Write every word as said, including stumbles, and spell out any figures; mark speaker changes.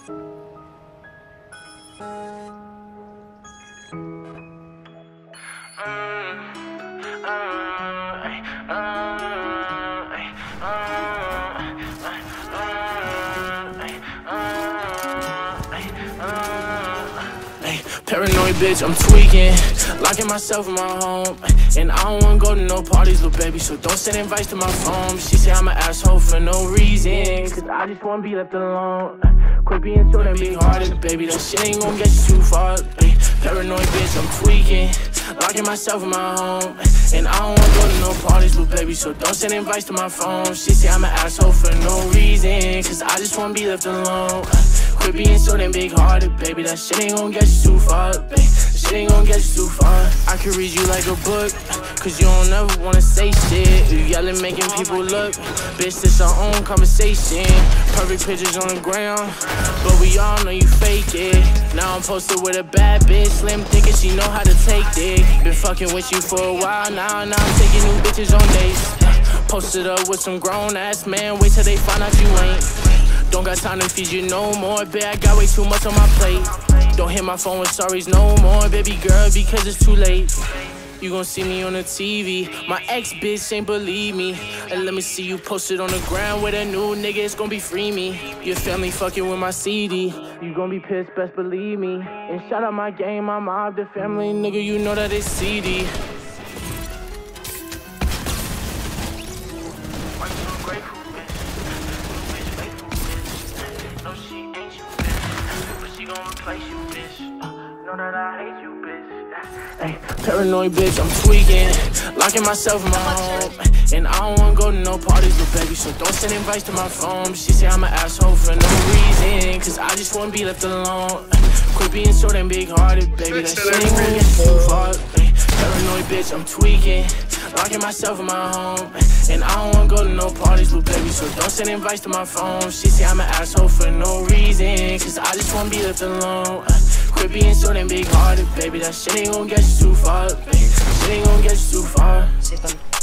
Speaker 1: Paranoid bitch, I'm tweaking, locking myself in my home. And I don't wanna go to no parties, little baby, so don't send invites to my phone. She say I'm an asshole for no reason, cause I just wanna be left alone. Quit being so damn big-hearted, baby, that shit ain't gon' get you too far. Paranoid bitch, I'm tweaking, locking myself in my home. And I don't wanna go to no parties, little baby, so don't send invites to my phone. She say I'm an asshole for no reason, cause I just wanna be left alone. Quit being so damn big-hearted, baby, that shit ain't gon' get you too far, baby. That shit ain't gon' get you too far. I could read you like a book, cause you don't ever wanna say shit. You yelling, making people look. Bitch, this our own conversation. Perfect pictures on the ground, but we all know you fake it. Now I'm posted with a bad bitch, slim thick and she know how to take dick. Been fucking with you for a while now, now I'm taking new bitches on dates. Posted up with some grown-ass man, wait till they find out you ain't. Don't got time to feed you no more, babe, I got way too much on my plate. Don't hit my phone with sorries no more, baby girl, because it's too late. You gon' see me on the T V, my ex-bitch ain't believe me. And let me see you posted on the ground with a new nigga, it's gon' be free me. Your family fucking with my C D, you gon' be pissed, best believe me. And shout out my gang, my mob, the family, nigga, you know that it's C D. Know that I hate you, bitch. Hey, paranoid bitch, I'm tweaking, locking myself in my home. And I don't wanna go to no parties, little baby, so don't send invites to my phone. She say I'm an asshole for no reason, cause I just wanna be left alone. Quit being so damn big-hearted, baby, that shit ain't gon' get too far. Hey, paranoid bitch, I'm tweaking, locking myself in my home. And I don't wanna go to no parties, little baby, so don't send invites to my phone. She say I'm an asshole for no reason, cause I just wanna be left alone. Quit being so damn big-hearted, baby, that shit ain't gon' get you too far, baby. That shit ain't gon' get you too far.